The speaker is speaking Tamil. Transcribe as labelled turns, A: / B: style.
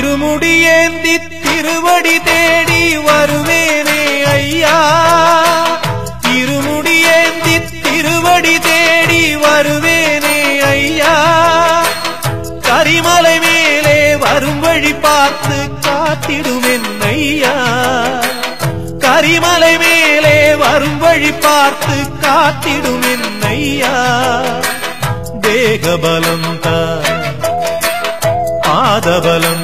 A: இருமுடியேந்தி திருவடி தேடி வருவேனே ஐயா இருமுடியேந்தி திருவடி தேடி வருவேனே ஐயா கரிமலை மேலே வரும் வழி பார்த்து காத்திடும் என்னையா கரிமலை மேலே வரும் வழி பார்த்து காத்திடும் என்னையா தேகபலம் தா பாதபலம்